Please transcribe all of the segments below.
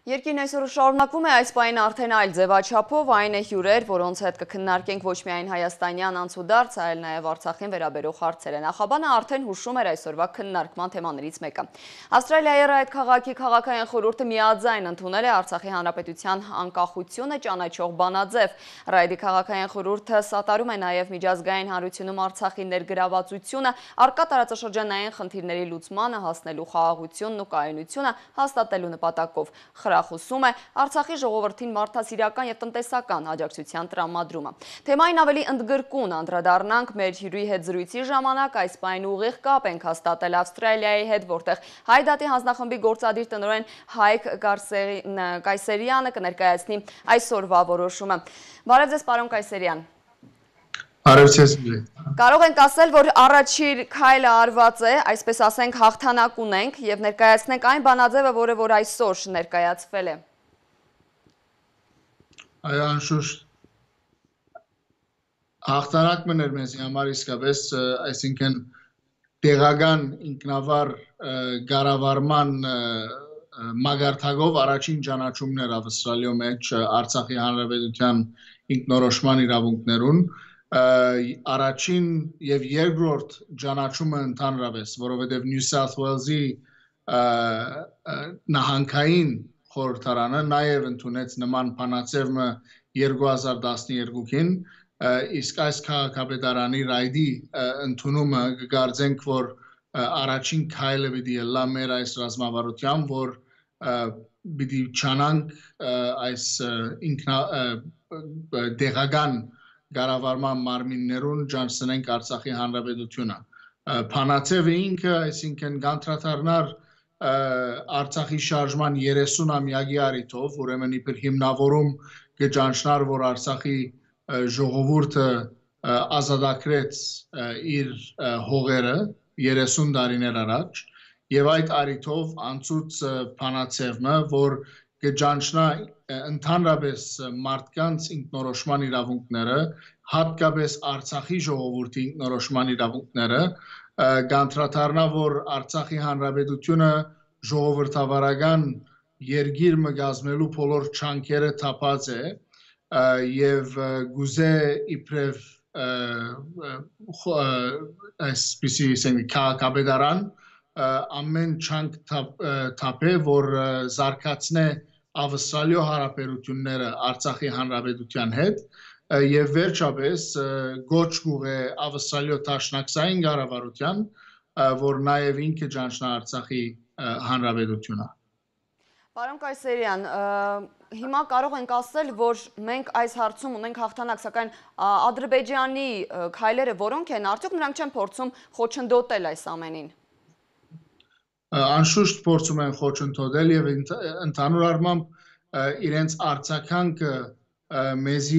Երկիրն այսօր շարունակվում է այս պահին արդեն այլ ձևաչափով, այն է հյուրեր, որոնց հետ կքննարկենք ոչ միայն հայաստանյան անցուդարձ, այլ նաև Արցախին վերաբերող հարցերը։ Նախաբանը արդեն հուշում էր այսօրվա քննարկման թեմաներից մեկը։ Ավստրալիայի այդ քաղաքի քաղաքային խորհուրդը միաձայն ընդունել է Արցախի հանրապետության անկախությունը ճանաչող բանաձև։ Ռայդի քաղաքային խորհուրդը սատարում է նաև միջազգային հանրությունում Արցախի ներգրավվածությունը, առկա տարածաշրջանային խնդիրների լուծմանը հասնելու խաղաղությունն ու կայունությունը հաստատելու նպատակով։ Խրախուսում է Արցախի ժողովրդին մարդասիրական և տնտեսական աջակցության տրամադրումը։ Թեմային ավելի ընդգրկուն անդրադառնանք մեր հյուրի հետ զրույցի ժամանակ, այս պահին ուղիղ կապ ենք հաստատել Ավստրալիայի հետ, որտեղ Հայ դատի հանձնախմբի գործադիր տնօրեն Հայկ Կայսերյանը կներկայացնի այսօրվա որոշումը։ Բարև ձեզ, պարոն Կայսերյան։ Կարող ենք ասել, որ առաջին քայլը արված է, այսպես ասենք, հաղթանակ ունենք և ներկայացնենք այն բանաձևը, որը որ այսօր ներկայացվել է։ Այո, անշուշտ հաղթանակ մներ մեզ համար իսկապես, այսինքն տեղական ինքնավար կառավարման մագարտակով առաջին ճանաչումներ Ավստրալիո մեջ Արցախի հանրապետության ինքնորոշման իրավունքներուն առաջին և երկրորդ ճանաչումը ընդհանրապես, որովհետև Նյու Սաութ Ուելզի նահանգային խորհրդարանը նաև ընդունեց նման բանաձևը 2012-ին, իսկ այս քաղաքապետարանի Ռայդի ընդունումը կգարձենք, որ առաջին քայլը պիտի ելլա մեր այս ռազմավարությամբ, որ պիտի չանանք այս տեղական կառավարման մարմիններուն ջանցնենք Արցախի հանրապետությունը։ Բանաձևը ինքը, այսինքն կանդրադառնար Արցախի շարժման 30-ամյակի առիթով, ուրեմն իբր հիմնավորում կճանչնար, որ Արցախի ժողովուրդը ազատագրեց իր հողերը 30 տարիներ առաջ, եւ այդ առիթով անցուց բանաձևը, որ կճանչնա ընդհանրապես մարդկանց ինքնորոշման իրավունքները, հատկապես Արցախի ժողովրդի ինքնորոշման իրավունքները, կանդրադառնա, որ Արցախի հանրապետությունը ժողովրդավարական երկիր մը կազմելու բոլոր չանքերը թափած է եւ գուզե իբրև այսպիսի քաղաքապետարան ամեն չանք թափե, որ զարգացնե Ավստրալիո հարաբերությունները Արցախի հանրապետության հետ եւ վերջապես գոչ կուղե Ավստրալիո դաշնակցային կառավարության, որ նաեւ ինքը ճանչնա Արցախի հանրապետությունը։ Պարոն Կայսերյան, հիմա կարող ենք ասել, որ մենք այս հարցում ունենք հաղթանակ, սակայն Ադրբեջանի քայլերը որոնք են, արդյոք նրանք չեն փորձում խոչընդոտել այս ամենին։ Անշուշտ փորձում են խոչընդոտել եւ ընդհանուր առմամբ իրենց արձագանքը մեզի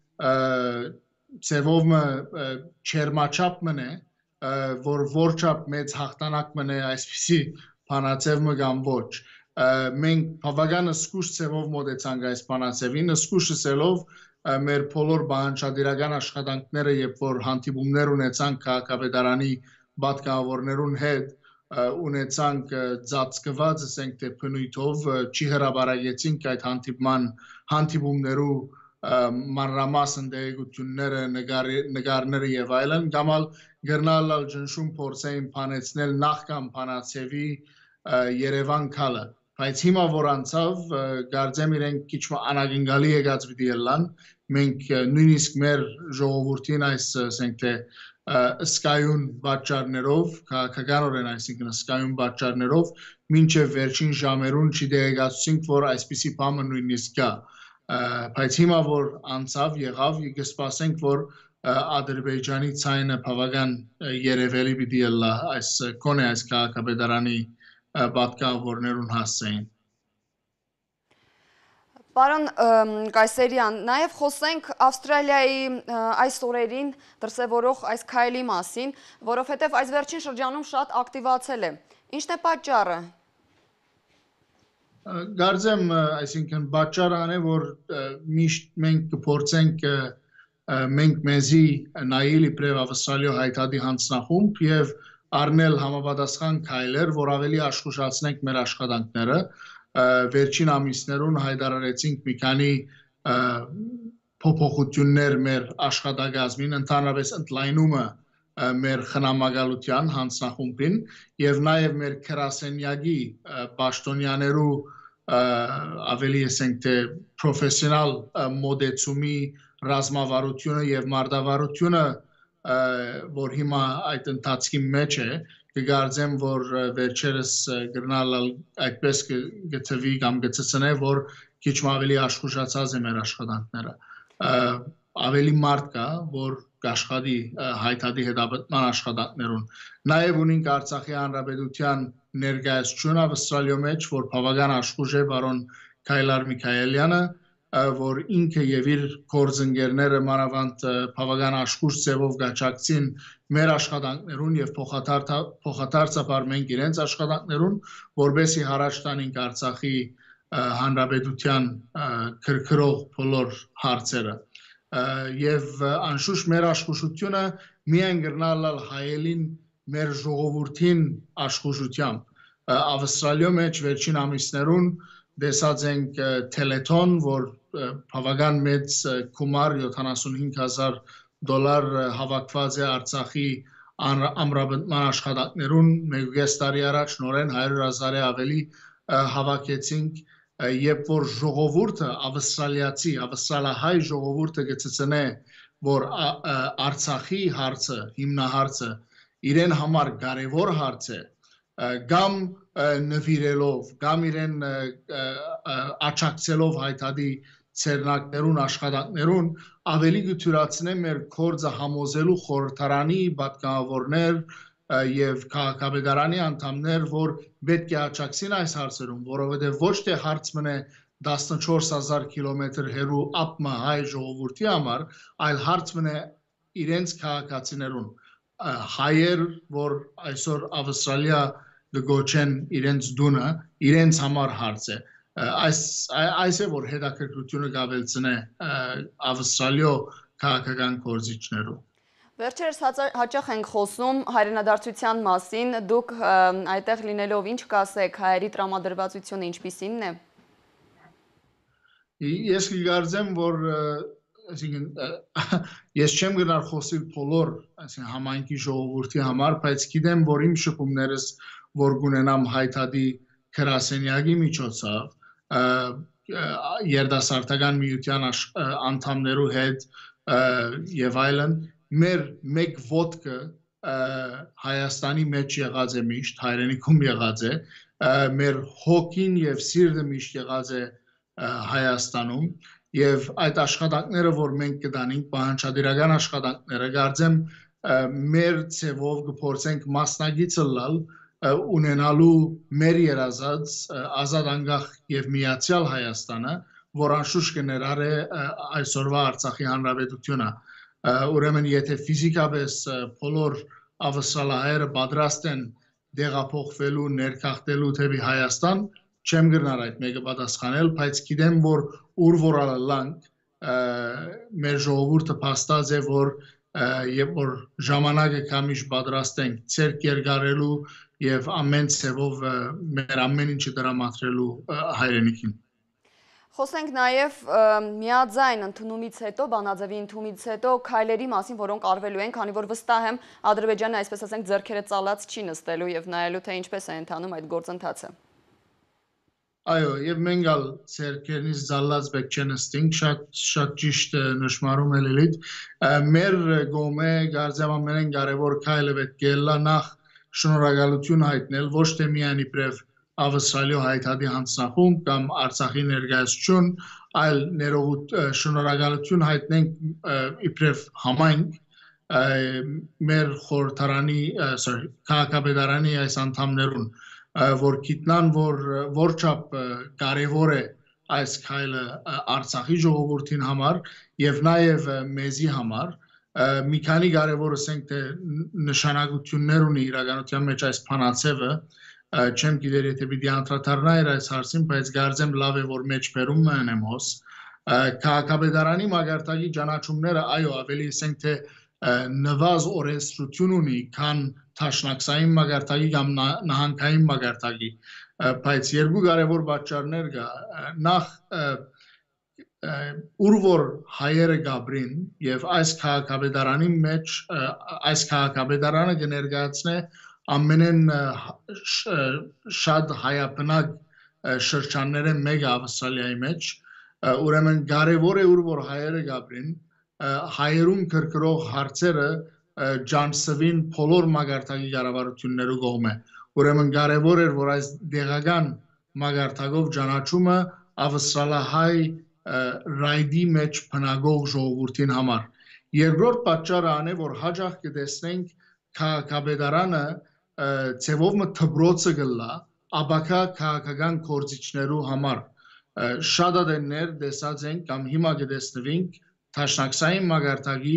ծևով չերմաչափ մնե, որ որչափ մեծ հաղթանակ մնե այսպիսի բանաձևը կամ ոչ։ Մենք բավական զգուշ ծևով մոտեցանք այս բանաձևին, զգուշ ասելով մեր բոլոր բանջարդիրական աշխատանքները, երբ որ հանդիպումներ ունեցանք քաղաքապետարանի պատգամավորներուն հետ, ունեցանք ծածկված, ասենք թե բնույթով, չի հրապարակեցինք այդ հանդիպումներու մանրամասն տեղեկությունները, նկարները եւ այլն, գամալ գրնալ ճնշում փորձեին փանեցնել նախքան բանաձևի Երևան քալը, բայց հիմա որ անցավ, կարծեմ իրենք քիչ անագնգալի եկած պիտի ելան, մենք նույնիսկ մեր ժողովրդին այս, ասենք թե սկայուն պատճառներով, քաղաքականորեն այսինքն սկայուն պատճառներով, մինչև վերջին ժամերուն չդեղեկացուցինք, որ այսպիսի բանը նույնիսկ կա, բայց հիմա որ անցավ եղավ, կսպասենք, որ Ադրբեջանի ցայնը բավական երևելի պիտի ելլա այս կոնե այս քաղաքապետարանի պատգամավորներուն հասցեին։ Պարոն Կայսերյան, նաև խոսենք Ավստրալիայի այս օրերին դրսևորող այս քայլի մասին, որովհետև այս վերջին շրջանում շատ ակտիվացել է։ Ինչն է պատճառը։ Կարծեմ, այսինքն պատճառը այն է, որ միշտ մենք կփորձենք մենք մեզի նայել իբրև Ավստրալիո հայտարարի հանձնախումբ եւ առնել համապատասխան քայլեր, որ ավելի աշխուժացնենք մեր աշխատանքները, վերջին ամիսներուն հայտարարեցինք մի քանի փոփոխություններ մեր աշխատակազմին, ընդհանրապես ընդլայնումը մեր խնամակալության հանձնախումբին եւ նաեւ մեր քրասենյակի պաշտոնյաներու ավելի ասենք թե պրոֆեսիոնալ մոդեցումի ռազմավարությունը եւ մարտավարությունը որ հիմա այդ ընթացքի մեջ է կգարձեմ որ վերջերս գրնալ այդպես գծվի կամ գծցնե որ քիչ ավելի աշխուժացած է մեր աշխատանքները ավելի մարդ կա որ կաշխատի հայտարարի հետապնդման աշխատանքներուն նաև ունենք Արցախի հանրապետության ներկայացությունը Ավստրալիո մեջ որ բավական աշխուժ է բարոն Քայլար Միքայելյանը որ ինքը եւ իր կորձընկերները մանավանդ բավական աշխուժ ձևով գաչակցին մեր աշխատանքներուն եւ փոխադարձաբար մենք իրենց աշխատանքներուն որբեսի հարաճ տանենք Արցախի հանրապետության քրքրող բոլոր հարցերը եւ անշուշտ մեր աշխուժությունը միայն գրնալ հայելին մեր ժողովրդին աշխուժությամբ Ավստրալիո մեջ վերջին ամիսներուն դեսած ենք Telethon որ բավական մեծ գումար $75,000 հավաքված է Արցախի ամրապնդման աշխատանքներուն մեկ տարի առաջ նորեն 100,000-ը ավելի հավաքեցինք երբ որ ժողովուրդը ավստրալիացի ավստրալահայ ժողովուրդը գծցնե որ Արցախի հարցը հիմնահարցը իրեն համար կարևոր հարց է կամ նվիրելով կամ իրեն աչակցելով հայտարարի ցերնակներուն աշխատանքներուն ավելի գթյուրացնե մեր կորձը համոզելու խորհրդարանի պատգամավորներ եւ քաղաքապետարանի անդամներ որ պետք է աչակցին այս հարցերում որովհետեւ ոչ թե հարց մնե 14,000 կիլոմետր հեռու ապմա հայ ժողովրդի համար այլ հարց մնե իրենց քաղաքացիներուն հայեր որ այսօր Ավստրալիա գոչեն իրենց դունը իրենց համար հարց է այս է որ հետաքրքրությունը գավելցնե Ավստրալիո քաղաքական գործիչներու Վերջերս հաճախ ենք խոսում հայրենադարձության մասին, դուք այդտեղ լինելով ինչ կասեք, հայերի տրամադրվածությունը ինչպիսինն է? Ես կգարձեմ, որ ես չեմ գնար խոսիլ բոլոր համայնքի ժողովրդի համար, բայց գիտեմ, որ իմ շփումներս, որ գունենամ հայտարարի քրասենյակի միջոցով, երդասարտական միության անդամներու հետ եւ այլն մեր մեկ ոտքը Հայաստանի մեջ եղած է միշտ, հայրենիքում եղած է, մեր հոգին եւ սիրտը միշտ եղած է Հայաստանում եւ այդ աշխատանքները, որ մենք կդանենք, պահանջադիրական աշխատանքները, կարծեմ մեր ցևով կփորձենք մասնագիծ լալ ունենալու մեր երազած ազատ անկախ եւ միացյալ Հայաստանը, որ անշուշտ կներառե այսօրվա Արցախի հանրապետությունը ուրեմն եթե ֆիզիկապես բոլոր ավստրալահայերը պատրաստ են դեղափոխվելու ներքախտելու թեպի Հայաստան չեմ գնար այդ մեկը պատասխանել բայց գիտեմ որ ուր որ ալանք մեր ժողովուրդը փաստած է որ երբ որ ժամանակը կամիշ պատրաստ ենք ցերկ երկարելու եւ ամեն ցևով մեր ամեն ինչը դրամատրելու հայրենիքին Խոսենք նաև միաձայն ընդունումից հետո, բանաձևի ընդունումից հետո քայլերի մասին, որոնք արվելու են, քանի որ վստահ եմ Ադրբեջանը, այսպես ասենք, ձեռքերը ծալած չի նստելու եւ նայելու թե ինչպես է ընթանում այդ գործընթացը։ Այո, եւ մենք ալ ձեռքերնից ծալած բեք չնստենք, շատ ճիշտ նշмарում է Լիլիթ։ Մեր գոմե գարձեմ ամենեն կարևոր քայլը պետք է լա նախ շնորհակալություն հայտնել ոչ թե միայն իբրև Ավստրալիո հայտարարի հանձնախումբ կամ Արցախի ներկայացություն, այլ շնորհակալություն հայտնենք իբրև համայնք մեր խորհրդարանի, քաղաքապետարանի այս անդամներուն, որ գիտնան, որ որչափ կարևոր է այս քայլը Արցախի ժողովրդին համար եւ նաեւ մեզի համար մի քանի կարևոր ասենք թե նշանակություններ ունի իրականության մեջ այս փանացևը չեմ գիտեր եթե պիտի անդրադառնայր այս հարցին, բայց կարծեմ լավ է որ մեջ բերում եմ հոս քաղաքապետարանի մագարտակի ճանաչումները այո ավելի ասենք թե նվազ օրենսդրություն ունի քան թաշնակցային մագարտակի կամ նահանգային մագարտակի, բայց երկու կարևոր պատճառներ կա։ Նախ ուր որ հայերը գաբրին եւ այս քաղաքաբեդարանի մեջ այս քաղաքաբեդարանը կներկայացնե ամենեն շատ հայաբնակ շրջանները մեկ Ավստրալիայի մեջ, ուրեմն կարևոր է ուր որ հայերը գաբրին, հայերուն կրկրող հարցերը ջանցվին բոլոր մագարտակի կառավարություններու կողմէ։ Ուրեմն կարևոր էր որ այս դեղական մագարտակով ճանաչումը ավստրալահայ ռայդի մեջ բնագող ժողովրդին համար։ Երկրորդ պատճառը ան է որ հաջող կտեսնենք քաղաքաբեդարանը ձևով մը դբրոցը գլա աբակա քաղաքական գործիչներու համար շատ ադեններ տեսած ենք կամ հիմա կտեսնվենք թաշնակցային մագարտակի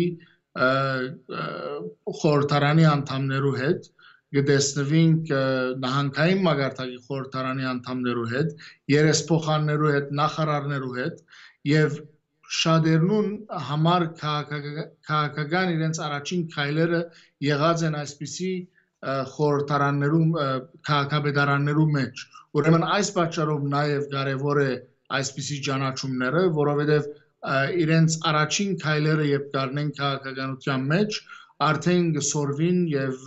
խորհրդարանի անդամներու հետ կտեսնվենք նահանգային մագարտակի խորհրդարանի անդամներու հետ երեսփոխաններու հետ նախարարներու հետ եւ շատերնուն համար քաղաքական իրենց առաջին քայլերը եղած են այսպիսի խորհրդարաններու քաղաքաբեդարաններու մեջ ուրեմն այս պատճառով նաև կարևոր է այսպիսի ճանաչումները որովհետև իրենց առաջին քայլերը երբ կառնեն քաղաքականության մեջ արդեն գսորվին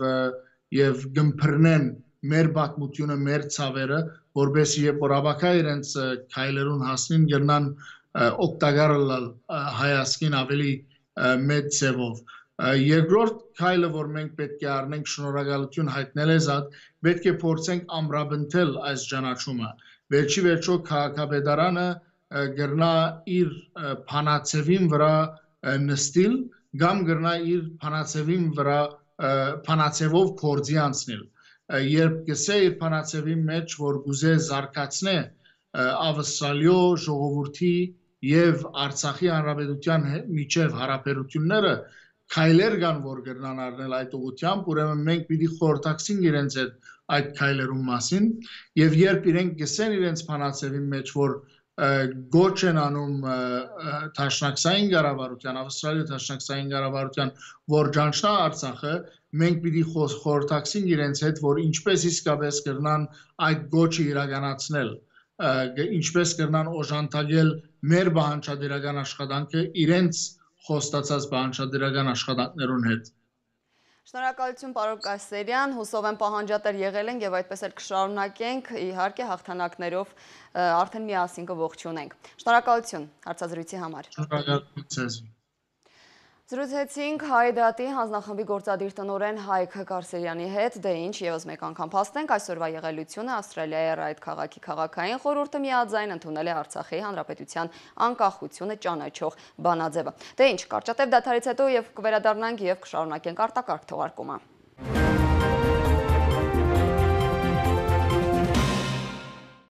եւ գմփրնեն մեր պատմությունը մեր ցավերը որբեսի երբ որ աբակա իրենց քայլերուն հասնին գնան օկտագարալ հայասկին ավելի մեծ ձևով երկրորդ քայլը որ մենք պետք է առնենք շնորհակալություն հայտնել եզատ պետք է փորձենք ամրապնդել այս ճանաչումը վերջի վերջո քաղաքաբեդարանը գրնա իր փանացևին վրա նստիլ կամ գրնա իր փանացևին վրա փանացևով կորձի անցնել երբ գսե իր փանացևի մեջ որ գուզե զարգացնե ավստրալիո ժողովրդի եւ Արցախի հանրապետության միջև հարաբերությունները քայլեր կան որ գրնան առնել այդ ուղղությամբ ուրեմն մենք պիտի խորհրդակցենք իրենց այդ քայլերուն մասին եւ երբ իրենք գսեն իրենց փանացևի մեջ որ գոչ են անում թաշնակցային կառավարության ավստրալիա թաշնակցային կառավարության որ ճանչնա Արցախը մենք պիտի խորհրդակցենք իրենց հետ որ ինչպես իսկապես կրնան այդ գոչը իրականացնել ինչպես կրնան օժանդակել մեր բանջարդական աշխատանքը իրենց խոստացած բանջարդական աշխատանքներուն հետ Շնորհակալություն պարոն Կասերյան, հուսով եմ պահանջատեր եղել ենք եւ այդպես էլ կշարունակենք, իհարկե հաղթանակներով արդեն միասին կողջունենք։ Շնորհակալություն հարցազրույցի համար։ Շնորհակալություն ձեզ։ Զրուցեցինք Հայ դատի հանձնախմբի գործադիր տնօրեն Հայկ Կարսերյանի հետ, դե ինչ եւս մեկ անգամ փաստենք այսօրվա եղելությունը Ավստրալիայի Ռայդ քաղաքի քաղաքային խորհուրդը միաձայն ընդունել է Արցախի հանրապետության անկախությունը ճանաչող բանաձևը։ Դե ինչ, կարճատև դադարից հետո եւ կվերադառնանք եւ կշարունակենք արտակարգ թողարկումը։